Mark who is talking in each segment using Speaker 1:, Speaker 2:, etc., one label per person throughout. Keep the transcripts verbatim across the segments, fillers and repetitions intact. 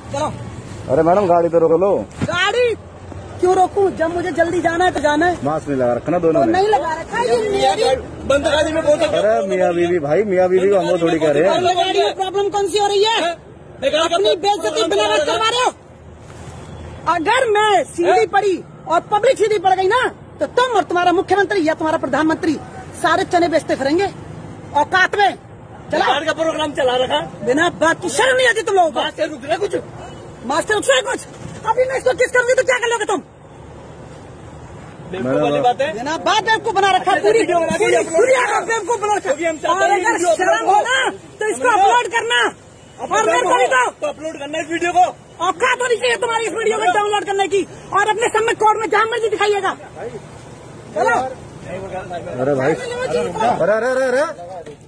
Speaker 1: चलो।
Speaker 2: अरे मैडम गाड़ी तो रोक लो।
Speaker 1: गाड़ी क्यों रोकूं? जब मुझे जल्दी जाना है तो जाना है।
Speaker 2: मास्क नहीं लगा रखा ना दोनों
Speaker 1: तो
Speaker 2: ने।
Speaker 1: नहीं लगा रखा ये मेरी
Speaker 3: बंद गाड़ी में बोल सकते।
Speaker 2: अरे मियाँ बीवी भाई, मियाँ बीवी को हम लोग थोड़ी कह रहे हैं।
Speaker 1: गाड़ी में प्रॉब्लम कौन सी हो रही है? अपनी बेइज्जती बिना बात करवा रहे हो। अगर मैं सीधी पड़ी और पब्लिक सीधी पड़ गई ना तो तुम और तुम्हारा मुख्यमंत्री या तुम्हारा प्रधानमंत्री सारे चने बेचते फिरेंगे औकात में। चला
Speaker 3: का प्रोग्राम चला रखा
Speaker 1: बिना बात की शर्म नहीं आती तुम लोगों को।
Speaker 3: मास्टर रुक रहे कुछ
Speaker 1: मास्टर रुक रहे कुछ। अभी मैं इसको किस करूंगी तो क्या कर लोगे तुम?
Speaker 3: बेवकूफ वाली बात है।
Speaker 1: बिना बात बेवकूफ बना रखा पूरी दुनिया का बेवकूफ बना रखा। और अगर शर्म हो ना तो इसको अपलोड करना और मेरे को भी दो
Speaker 3: अपलोड करना इस वीडियो को।
Speaker 1: औकात होनी चाहिए तुम्हारी इस वीडियो को डाउनलोड करने की और अपने सबमिट कोड में जहाँ मर्जी दिखाइएगा। चलो।
Speaker 2: अरे भाई, अरे अरे अरे अरे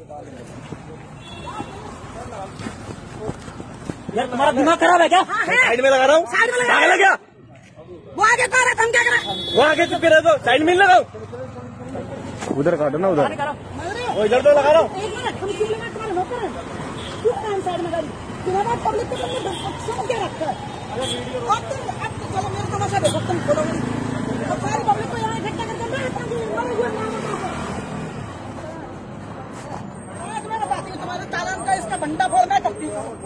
Speaker 3: यार तुम्हारा दिमाग खराब है क्या? साइड में लगा रहा हूँ।
Speaker 1: साइड में लगा
Speaker 3: पागल है क्या?
Speaker 1: वो आगे कह रहा था, हम क्या करें?
Speaker 3: वो आगे चुप रहे तो साइड में लगाओ।
Speaker 2: उधर काटो ना, उधर
Speaker 3: वो इधर तो लगा रहा हूँ।
Speaker 1: एक मिनट, हम क्यों लगा तुम्हारे नौकर हैं? क्यों काम साइड में गाड़ी? तुम्हारा पब्लिक को तुमने समझ के रखा है। अब तुम अब तुम चलो मेरे तमाशा देखो, तुम खोलो और सारी पब्लिक को यहाँ इकट्ठा करके मैं ताकि मरे हुए नाम बताओ। आज मैं बताती हूँ तुम्हारे चालान का इसका भंडा फोड़ मैं करती हूँ।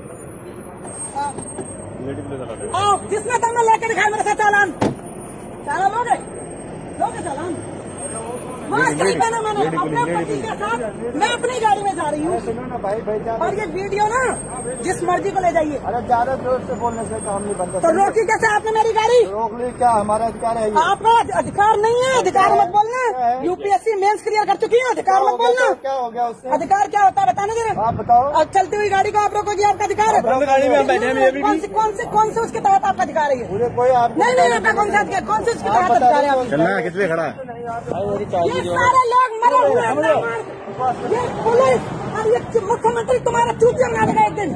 Speaker 1: आओ जिसने तुमने लेके दिखाया मेरे साथ चालान। चालान लोगे लोगे चालान? मास्क नहीं पहना मैंने अपने पति के साथ। मैं अपनी गाड़ी में जा रही हूँ और ये वीडियो ना जिस मर्जी को ले जाइए।
Speaker 2: अरे ज्यादा जोर से बोलने से काम नहीं बनता।
Speaker 1: तो रोकी कैसे आपने मेरी गाड़ी?
Speaker 2: रोक ली क्या? हमारा अधिकार है।
Speaker 1: आपका अधिकार नहीं है। अधिकार मत बोलना। यूपीएससी मेंस क्लियर कर चुकी है। अधिकार मत बोलना।
Speaker 2: क्या हो गया उससे?
Speaker 1: अधिकार क्या होता है बताना जरा।
Speaker 2: आप बताओ।
Speaker 1: और चलती हुई गाड़ी को आप रोकोगे, आपका अधिकार है।
Speaker 3: गाड़ी में हम बैठे हैं अभी।
Speaker 1: कौन से कौन से कौन से उसके तहत आपका अधिकार है?
Speaker 2: पूरे कोई आप
Speaker 1: नहीं नहीं आपका कौन सा अधिकार? कौन से उसके तहत अधिकार है? आपका
Speaker 2: चलना कितने खड़ा है?
Speaker 1: ये सारे लोग मरे हुए हैं। ये पुलिस और ये मुख्यमंत्री तुम्हारा चूतिया बना देगा एक दिन।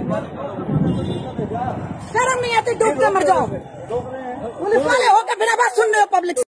Speaker 1: शर्म नहीं आती? डूब के मर जाओ। पुलिस वाले होकर बिना बात सुन रहे हो पब्लिक।